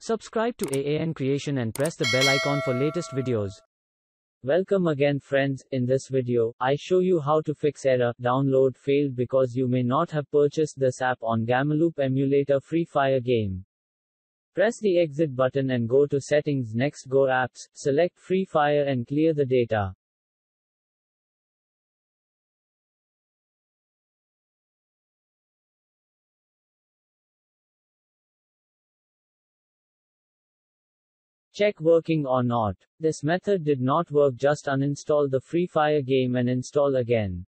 Subscribe to AAN Creation and press the bell icon for latest videos. Welcome again friends. In this video, I show you how to fix error, download failed because you may not have purchased this app on GameLoop emulator Free Fire game. Press the exit button and go to settings. Next go apps, select Free Fire and clear the data. Check working or not. This method did not work. Just uninstall the Free Fire game and install again.